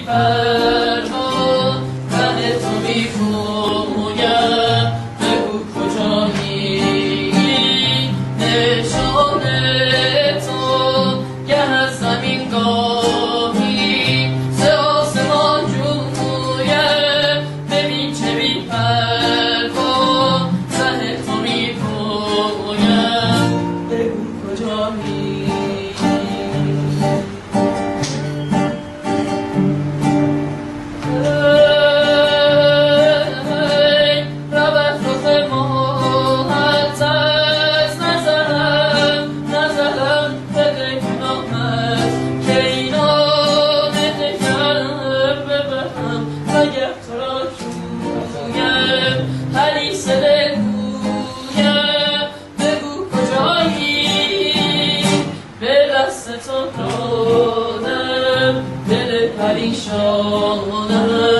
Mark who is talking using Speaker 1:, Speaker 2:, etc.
Speaker 1: پروا ره تو میپویم بگو کجایی نشان تو گه از زمین گاهی ز آسمان جویم ببین چه بی پروا ره تو میپویم بگو کجایی پریشانم